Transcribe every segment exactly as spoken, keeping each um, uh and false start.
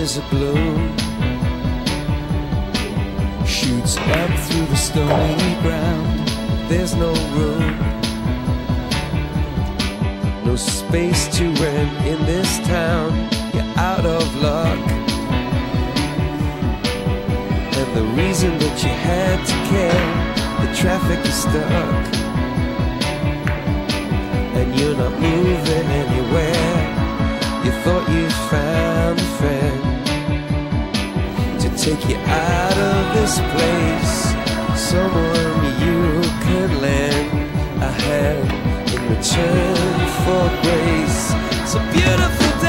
as a bloom shoots up through the stony ground. There's no room, no space to rent in this town. You're out of luck, and the reason that you had to care, the traffic is stuck, and you're not moving anywhere. You thought you found a friend to take you out of this place, someone you could lend a hand in return for grace. It's a beautiful day.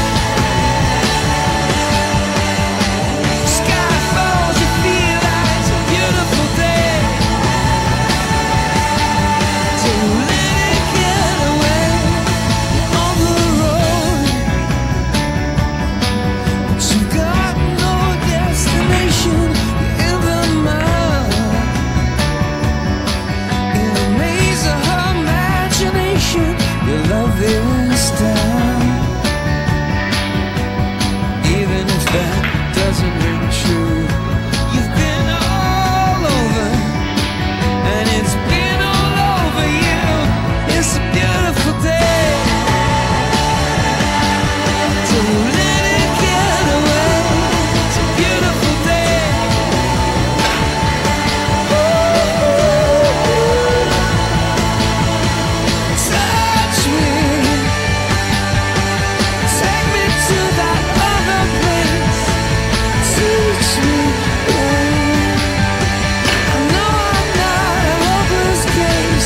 Sky falls, you feel like it's a beautiful day. So let it get away on the road, but you got no destination. You're in the mud, in the maze of her imagination. Your love is down, even if that doesn't ring true. You've been all over, and it's been all over you. It's a beautiful day. So let it get away. It's a beautiful day. Touch me, take me to that other place. Teach me, babe. I know I'm not a hopeless case.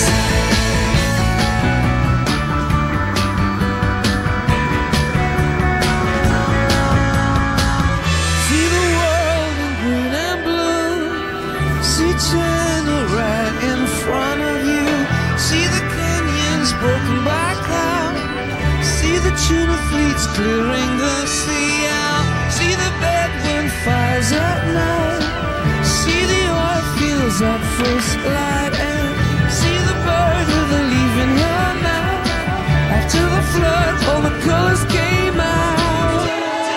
See the world in green and blue. See China right in front of you. See the canyons broken by cloud. See the tuna fleets clearing the sea out. See the bedroom fires at night. See the oil fields at first light. And see the bird with a leaf in her mouth. After the flood, all the colors came out.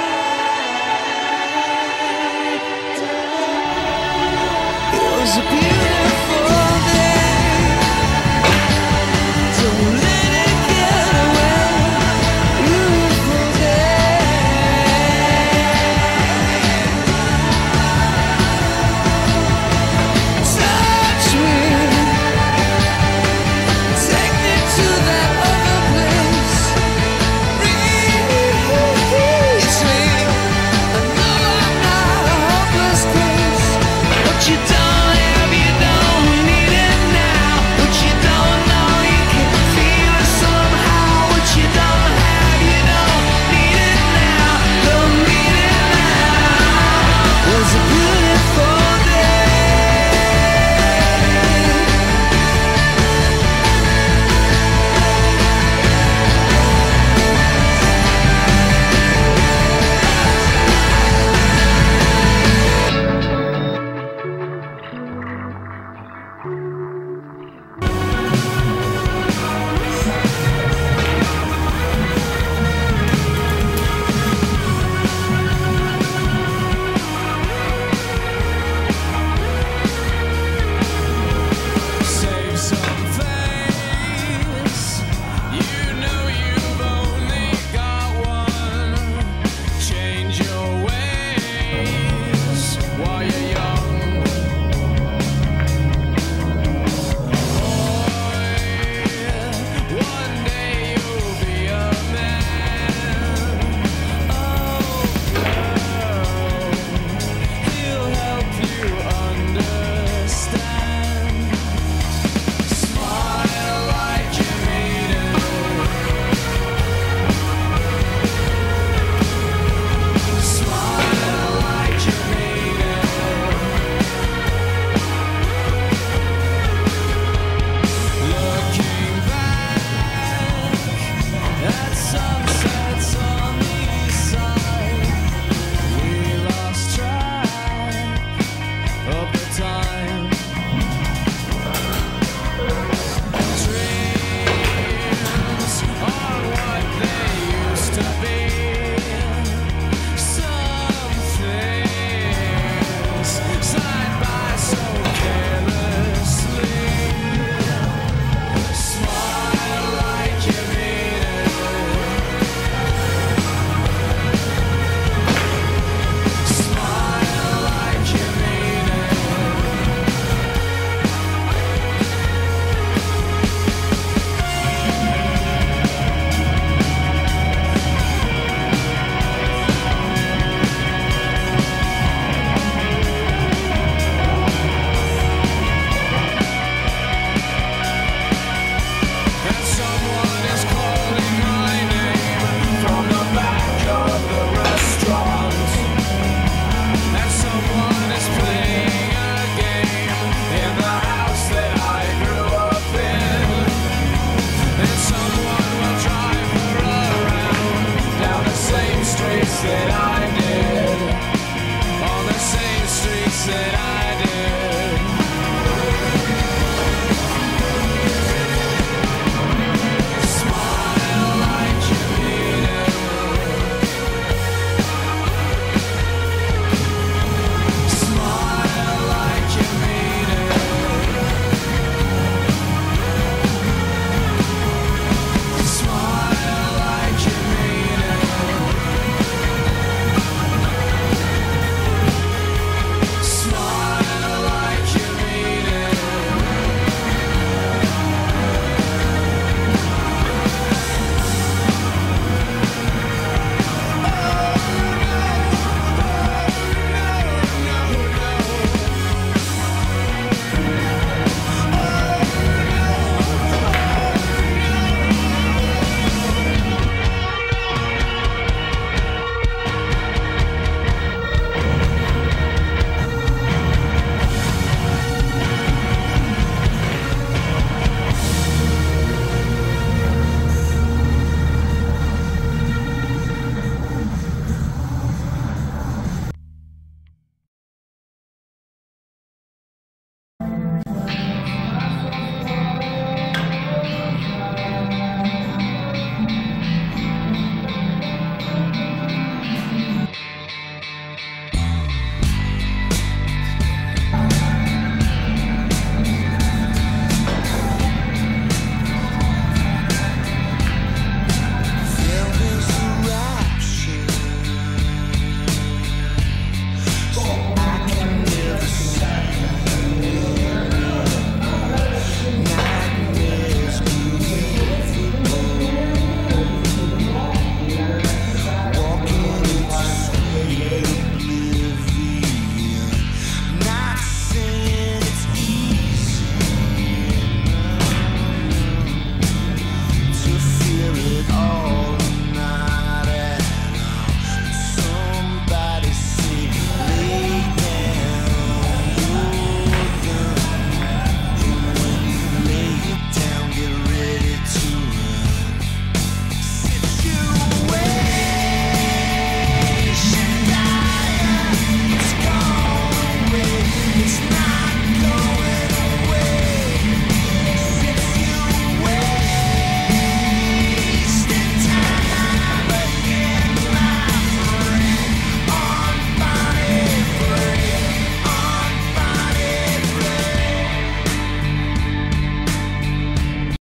It was a beautiful